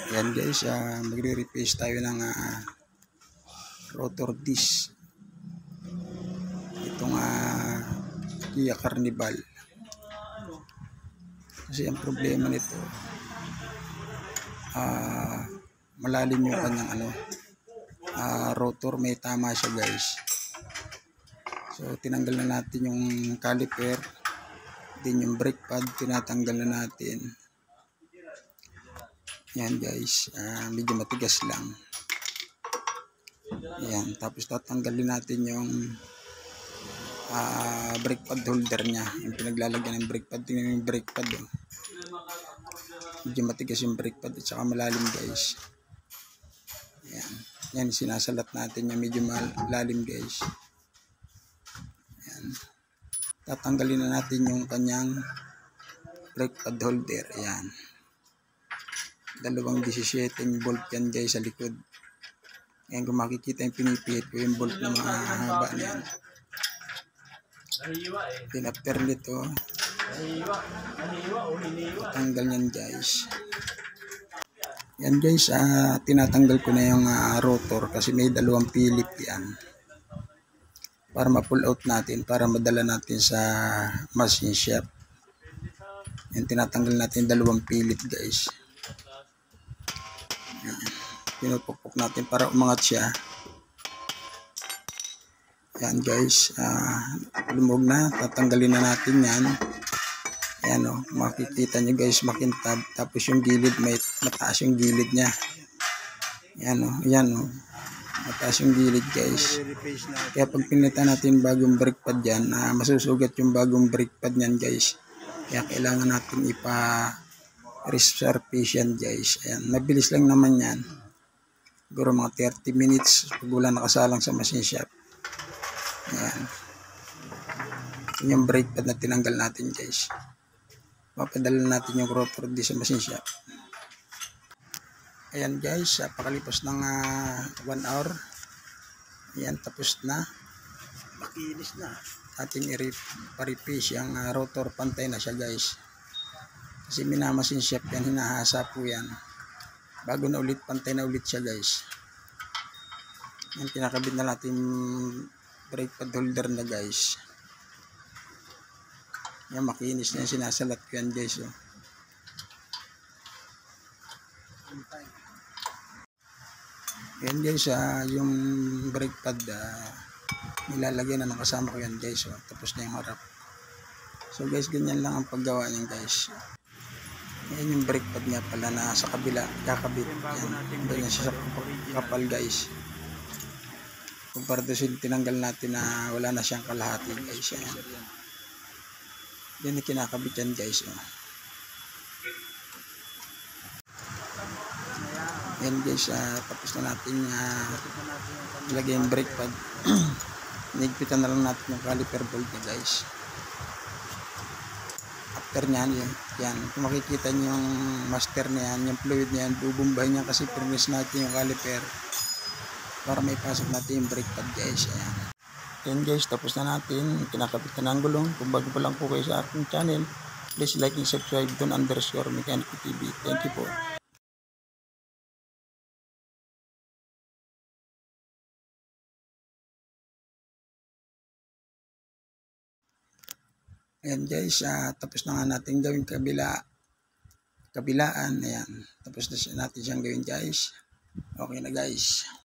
Ayan guys, magre-replace tayo ng rotor disc. Itong Kia Carnival. Kasi ang problema nito, malalim yung kanyang rotor, may tama siya guys. So tinanggal na natin yung caliper, din yung brake pad tinatanggal na natin. Yan guys, medyo matigas lang. Yan, tapos tatanggalin natin yung brake pad holder nya, yung pinaglalagyan ng brake pad. Tingnan yung brake pad, oh. Medyo matigas yung brake pad at saka malalim guys. Yan, yan sinasalat natin yung medyo malalim guys. Yan, tatanggalin na natin yung kanyang brake pad holder. Yan, dalawang 17 volt yan guys sa likod. Ngayon kung makikita yung pinipihit ko yung bolt na mahaba na yan. Then after nito, tanggal yan guys. Yan guys, tinatanggal ko na yung rotor kasi may dalawang pilip yan. Para ma-pull out natin, para madala natin sa machine shop. Yan, tinatanggal natin dalawang pilip guys. Pinupukpok natin para umangat siya. Yan guys, lumog na, tatanggalin na natin yan. Ayan o, makikita nyo guys, makintab. Tapos yung gilid, may mataas yung gilid nya. Ayan o, ayan o, mataas yung gilid guys. Kaya pag pinitan natin bagong brake pad yan, masusugat yung bagong brake pad yan guys. Kaya kailangan natin resurface yan guys. Ayan, mabilis lang naman yan. Siguro mga 30 minutes pag wala nakasalang sa machine shop. Ayan. Ito yung brake pad na tinanggal natin guys. Papadala natin yung rotor di sa machine shop. Ayan guys, pakalipas ng 1 hour. Ayan, tapos na. Makinis na. Ating i-replace yung rotor, pantay na siya guys. Kasi minamachine shop yan, hinahasa po yan. Bago na ulit, pantay na ulit siya guys. Yan, kinakabit na natin brake pad holder na guys. Yan, makinis na yan, sinasalat ko yan guys. Oh. Yan guys, yung brake pad nilalagyan na nakasama ko yan guys. Oh. Tapos na yung harap. So guys, ganyan lang ang paggawa niyan guys. Yan yung brake pad niya pala na sa kabila, kakabit. Yan, ganyan siya sa kapal guys. Kumpara doon tinanggal natin na wala na siyang kalahati guys. Yan, yan yung kinakabit yan guys. Oh. Yan guys, tapos na natin ilagay yung brake pad. Nigpitan na lang natin yung caliper bolt niya guys. After nyan, yan, kung makikita nyo yung master na yan, yung fluid na yan, bubumbahin niya kasi permis natin yung caliper para may pasok natin yung brake pad guys. Ayan. Yan guys, tapos na natin, kinakabit na ng gulong. Kung bago pa lang po kayo sa aking channel, please like and subscribe Don_Mechanico TV. Thank you po. Ayan guys, tapos na nga natin gawin kabilaan. Ayan, tapos na natin siyang gawin guys. Okay na guys.